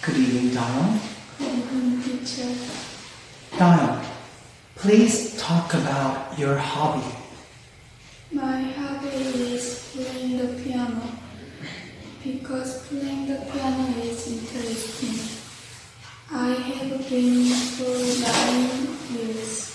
Good evening, Dayoung. Good evening, teacher. Dayoung, please talk about your hobby. My hobby is playing the piano because playing the piano is interesting. I have been for 9 years.